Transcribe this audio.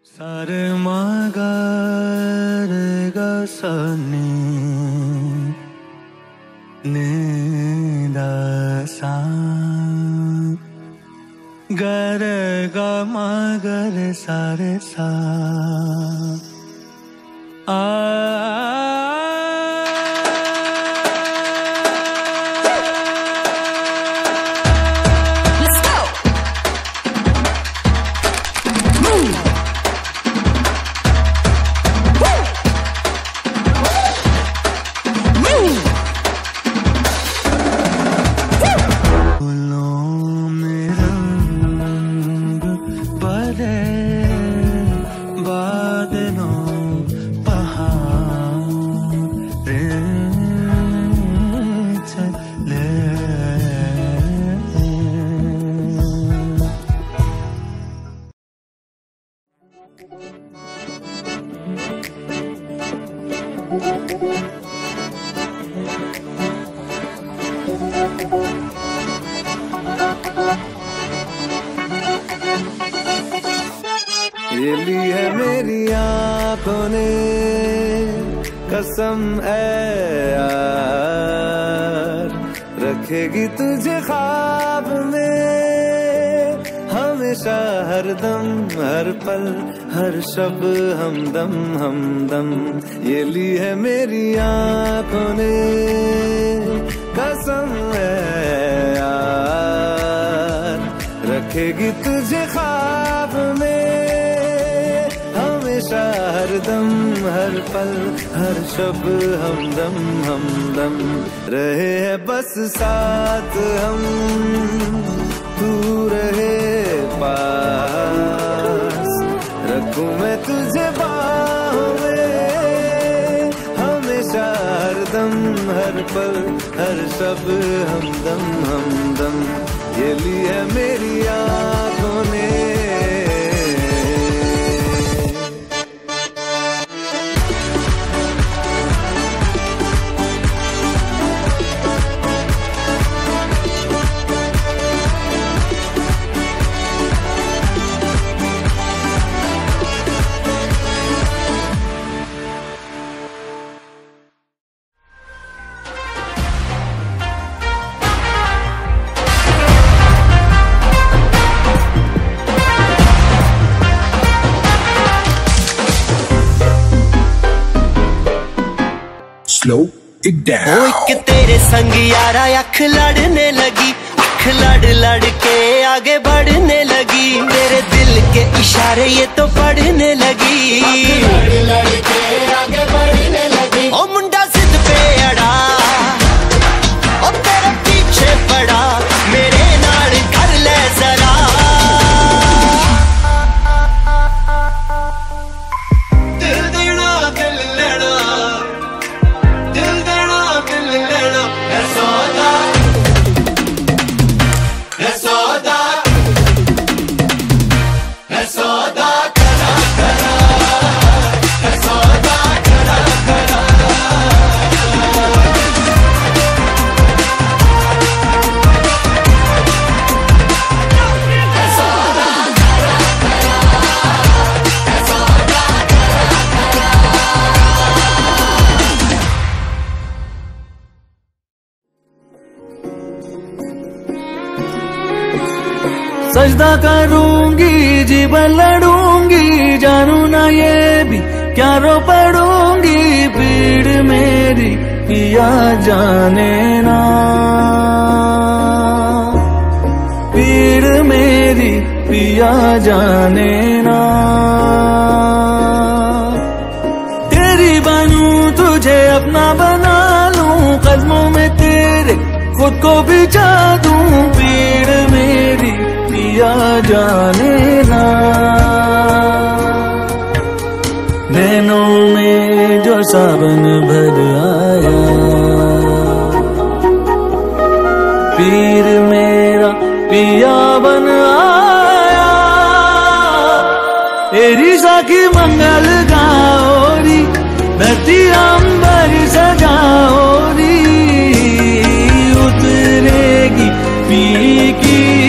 सारे मगर गसनी निदासा गर ग मगर सारे सा ये ली है मेरी आंखों ने कसम है यार, रखेगी तुझे ख्वाब में हमेशा हर दम हर पल हर शब हमदम हमदम। ये ली है मेरी आंखों ने कसम है यार, रखेगी तुझे ख्वाब में हर दम हर पल हर शब हमदम हमदम। रहे है बस साथ हम, तू रहे पास, रखूं मैं तुझे बाहों में हमेशा हर दम हर पल हर शब हमदम हमदम। ये ली है मेरी आंखों ने। Slow it down. ओ एक तेरे संग यारा अख लड़ने लगी, अख लड़ लड़ के आगे बढ़ने लगी, मेरे दिल के इशारे ये तो पढ़ने लगी, लड़ लड़ के आगे बढ़ने लगी। ओ मुंडा जिद पे अड़ा, ओ तेरे पीछे पड़ा, मेरे नाल कर ले जरा। दिल देना दिल लेना, सजदा करूंगी जीवन लड़ूंगी, जानू ना ये भी क्या रो पड़ूंगी, पीड़ मेरी पिया जाने ना, पीड़ मेरी पिया जाने ना। तेरी बनूं तुझे अपना बना लूं, कदमों में तेरे खुद को बिछा दूं, पीड़ मेरी पिया जाने ना। नैनों में जो सावन भर आया, पीर मेरा पिया बन आया, तेरी साखी मंगल गाओरी, धरती अंबर सजाओरी, उतरेगी पी की